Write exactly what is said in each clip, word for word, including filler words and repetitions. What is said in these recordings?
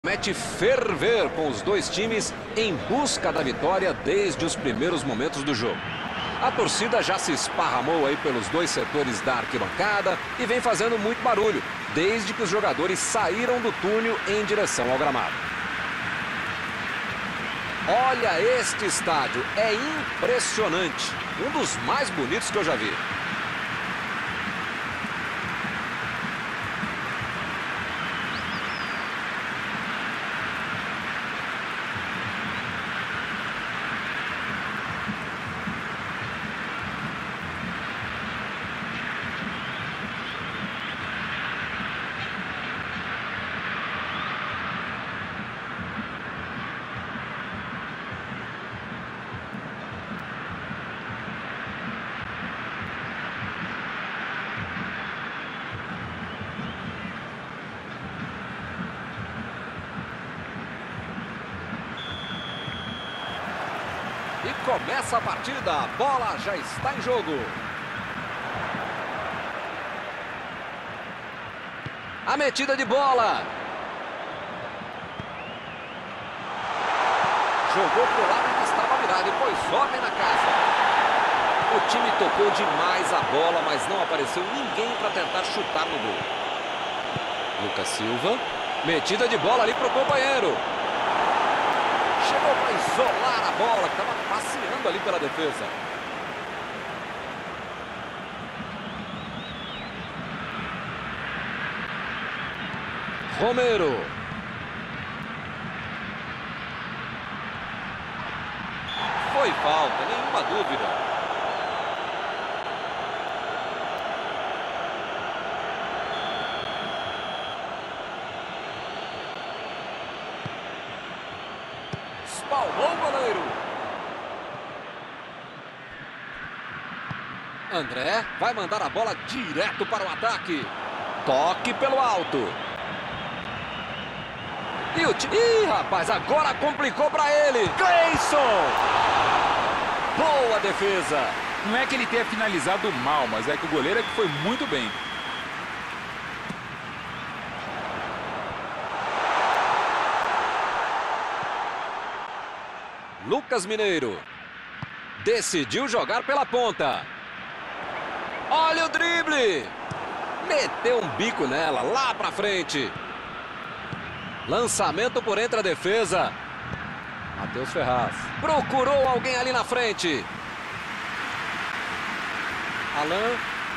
Promete ferver com os dois times em busca da vitória desde os primeiros momentos do jogo. A torcida já se esparramou aí pelos dois setores da arquibancada e vem fazendo muito barulho, desde que os jogadores saíram do túnel em direção ao gramado. Olha este estádio, é impressionante, um dos mais bonitos que eu já vi. E começa a partida, a bola já está em jogo. A metida de bola. Jogou pro lado que estava virado e pôs ordem na casa. O time tocou demais a bola, mas não apareceu ninguém para tentar chutar no gol. Lucas Silva, metida de bola ali pro companheiro. Chegou para isolar a bola, que estava passeando ali pela defesa. Romero. Foi falta, nenhuma dúvida. Espalmou o goleiro. André vai mandar a bola direto para o ataque. Toque pelo alto. E o time... Ih, rapaz, agora complicou para ele. Cleison! Boa defesa. Não é que ele tenha finalizado mal, mas é que o goleiro é que foi muito bem. Lucas Mineiro decidiu jogar pela ponta. Olha o drible. Meteu um bico nela, lá pra frente. Lançamento por entre a defesa. Matheus Ferraz procurou alguém ali na frente. Alan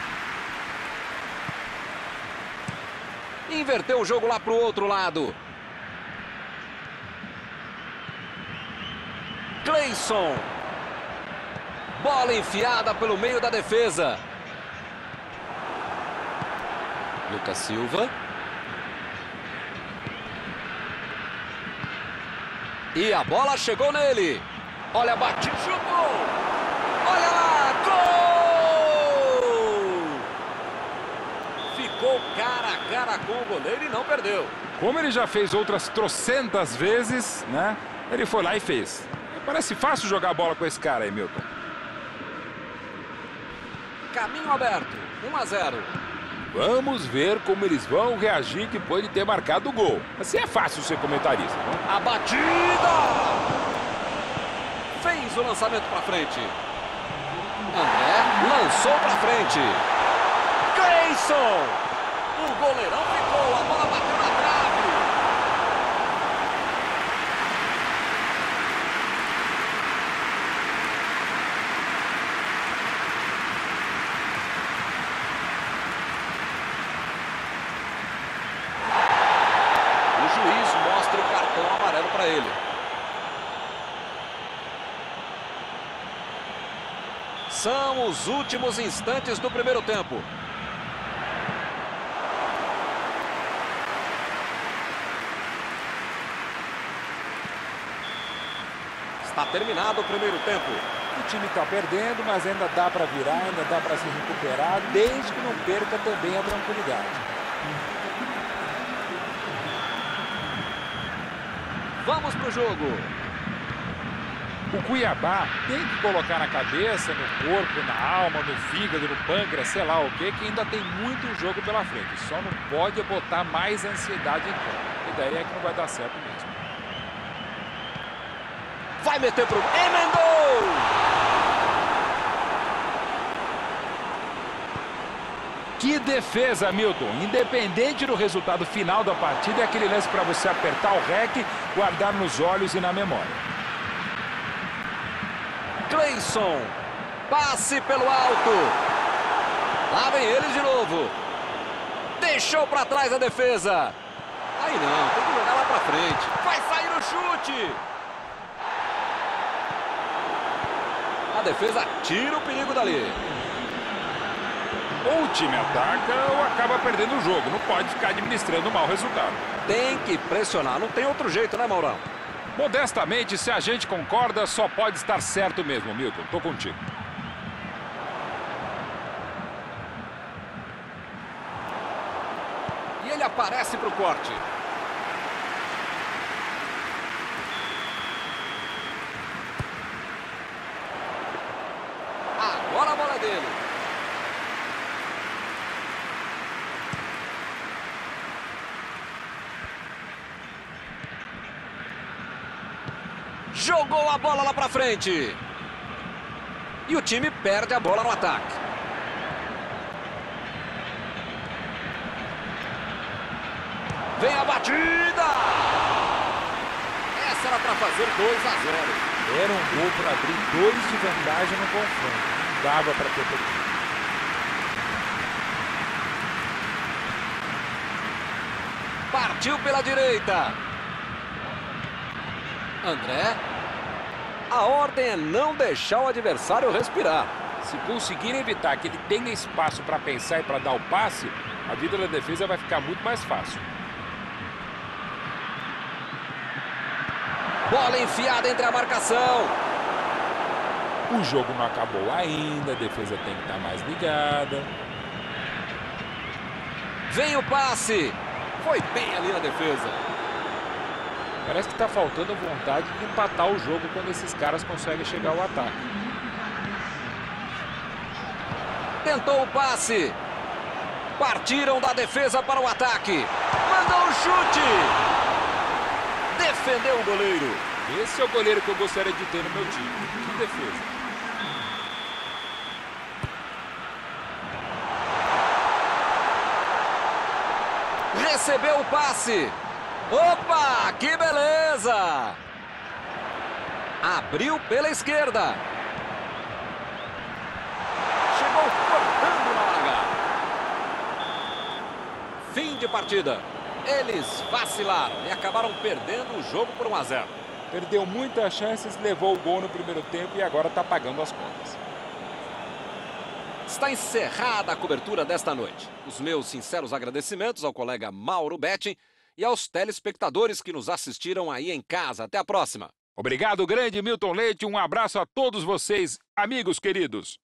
inverteu o jogo lá pro outro lado. Cleison. Bola enfiada pelo meio da defesa. Lucas Silva. E a bola chegou nele. Olha, bate, chutou. Olha lá, gol! Ficou cara a cara com o goleiro e não perdeu. Como ele já fez outras trocentas vezes, né? Ele foi lá e fez. Parece fácil jogar a bola com esse cara aí, Milton. Caminho aberto, um a zero. Vamos ver como eles vão reagir depois de ter marcado o gol. Assim é fácil ser comentarista, não? A batida! Fez o lançamento para frente. André lançou para frente. Cleison! O goleirão ficou, a bola bateu na trave. Para ele. São os últimos instantes do primeiro tempo. Está terminado o primeiro tempo. O time está perdendo, mas ainda dá para virar, ainda dá para se recuperar, desde que não perca também a tranquilidade. Vamos pro jogo. O Cuiabá tem que colocar na cabeça, no corpo, na alma, no fígado, no pâncreas, sei lá o que, que ainda tem muito jogo pela frente. Só não pode botar mais ansiedade em campo. daí é que não vai dar certo mesmo. Vai meter pro... Emendou! Que defesa, Milton. Independente do resultado final da partida, é aquele lance para você apertar o rec, guardar nos olhos e na memória. Cleison. Passe pelo alto. Lá vem eles de novo. Deixou para trás a defesa. Aí não, tem que jogar lá para frente. Vai sair o chute. A defesa tira o perigo dali. Ou o time ataca ou acaba perdendo o jogo. Não pode ficar administrando um mau resultado. Tem que pressionar, não tem outro jeito, né, Maurão? Modestamente, se a gente concorda, só pode estar certo mesmo, Milton. Tô contigo. E ele aparece pro corte. Agora a bola é dele. Jogou a bola lá pra frente. E o time perde a bola no ataque. Vem a batida. Essa era para fazer dois a zero. Era um gol para abrir dois de vantagem no confronto. Não dava para ter perdido. Partiu pela direita. André. A ordem é não deixar o adversário respirar. Se conseguir evitar que ele tenha espaço para pensar e para dar o passe, a vida da defesa vai ficar muito mais fácil. Bola enfiada entre a marcação. O jogo não acabou ainda, a defesa tem que estar mais ligada. Vem o passe. Foi bem ali na defesa. Parece que está faltando vontade de empatar o jogo quando esses caras conseguem chegar ao ataque. Tentou o passe. Partiram da defesa para o ataque. Mandou o chute. Defendeu o goleiro. Esse é o goleiro que eu gostaria de ter no meu time. Que defesa. Recebeu o passe. Opa, que beleza! Abriu pela esquerda. Chegou cortando na hora H. Fim de partida. Eles vacilaram e acabaram perdendo o jogo por um a zero. Perdeu muitas chances, levou o gol no primeiro tempo e agora está pagando as contas. Está encerrada a cobertura desta noite. Os meus sinceros agradecimentos ao colega Mauro Betting e aos telespectadores que nos assistiram aí em casa. Até a próxima. Obrigado, grande Milton Leite. Um abraço a todos vocês, amigos queridos.